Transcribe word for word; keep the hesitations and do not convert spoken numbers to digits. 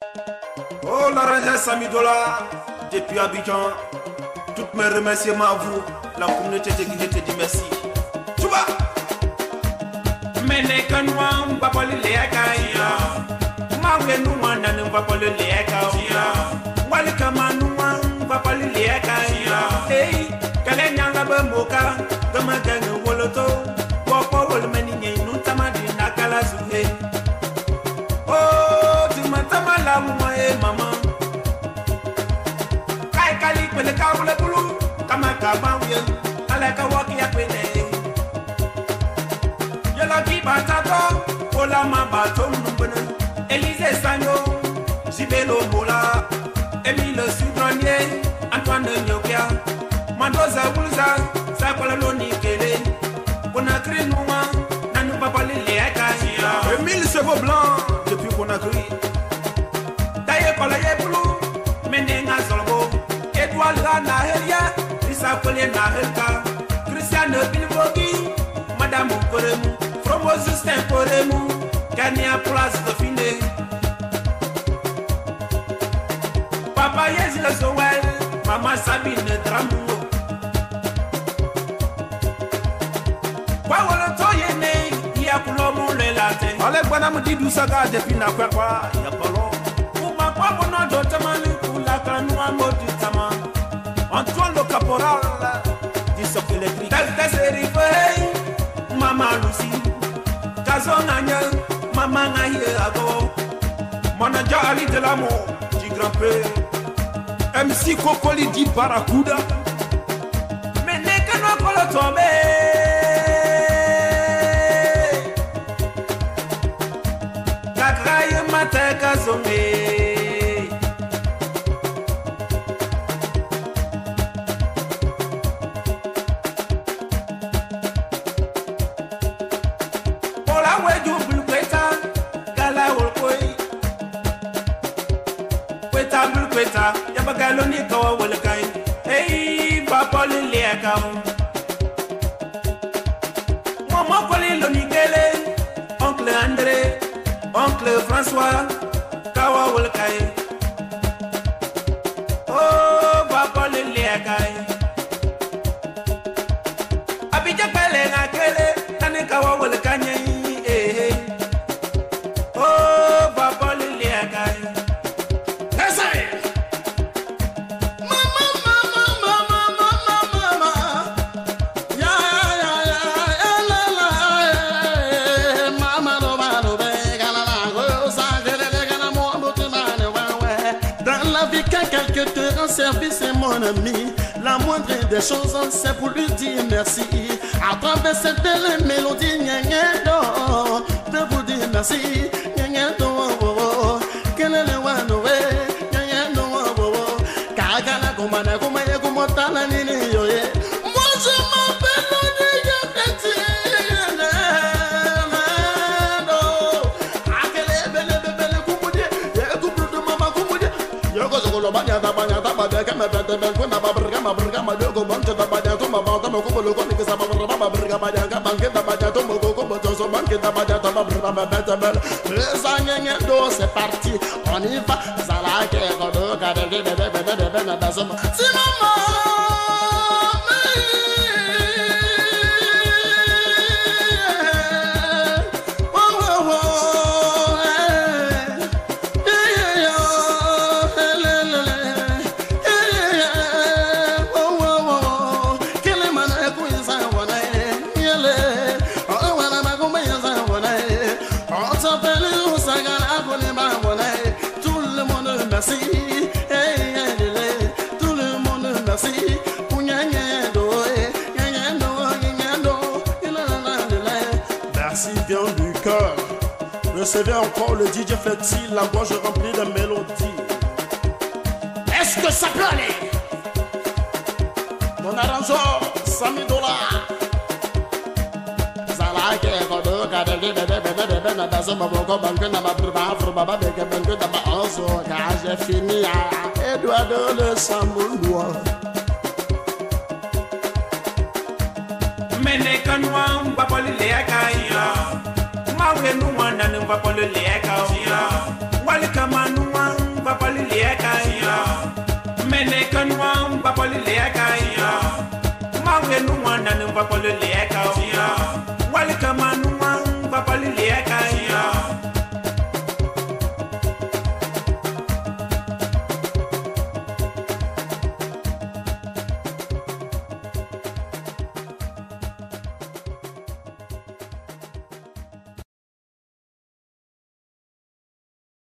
Oh, la reine Samy Dola, depuis Abidjan, toutes mes remerciements à vous, la communauté de Guinée te dit merci. Tu vois? Mene kanwa mbapole leaka ya mawe nuwa nanu mbapole leaka ya wali kama nuwa mbapole leaka ya hey kale nyanga bemoka kama gangu woloto wopo wol meninye nuntama di nakala zuhe oh timatama la mwa e mama kai kali pele kawule bulu kama kabawe alaka waki ya pele la qui batato, Ola ma bato m'nubene, Élysée Sanyo, Jibelo Mola, Émile Sudronier, Antoine de Nyokia, Mandoza Boulza, Sakola Loni Kele, Conakry Nouma, Nanou Papa Léaka, Émile Sebo Blanc, depuis Conakry, Taye Kolaye Boulou, Menenga Zolbo, Edouard Rana Heria, Lisa Kolé Nahelka, Christiane Bilbogi, Madame Koremu, Promo Justin Koremu, Kenya Place de Fine. Papa Yezile Zowel, Mama Sabine Dramungo. Wawolo Toyene, Yakulomo le latin. Ole Bonam Didou Saga depuis Nakwa, Yapolo. Uma Pamono Dotamani, Ulakanua Moditama. Antoine le Caporal, Disok électrique. Delta Serifei, Mama Lucy. Kazonanya, Mama Naye Ago, Manaja Ali de l'amour, du grand-père, M C Kokoli di Barakuda, Meneka no Kolotombe, Kakraye Mate Kazombe. Yabagaloni kawa walakai, hey, papa liliaka. Maman koli loni gele, oncle André, oncle François, kawa walakai. Oh, papa liliaka. Abidja pele na kele, nani kawa walakanya, eh, oh, papa liliaka. Service est mon ami, la moindre des choses c'est pour lui dire merci. À travers cette belle mélodie, gna gna do, de vous dire merci, gna gna do, quel est le one way, gna gna do, kagala kumana kumaya kumotana nini yoye. Moi je m'appelle Odiya Petit, akele bele bele kumudi, ye kupru de mama kumudi, yo go go lo banya da banya. Kama bete ben kuna babrga babrga madogo bonto da badia to mabata moko lo ko ni kasa babrga babrga badia ka banke da badia to moko ko boto so banke da badia to babrga bete bel rezangenge do c'est parti on y va zala ke ko do ka de de de de de de na da so si mama merci, hey, hey, tout le monde merci. Merci bien du cœur. Recevez encore le D J Flexi, la gorge remplie de mélodies. Est-ce que ça peut aller? Mon arrangeur, Samy Dola. J'ai fini à Eduardo le Samboulou. Mene kanwa mbapoli leaka ya mawe nuwa nanu mbapoli leaka ya wali kama nuwa nu wana nu va pole leka o wali kama nu wan va pole leka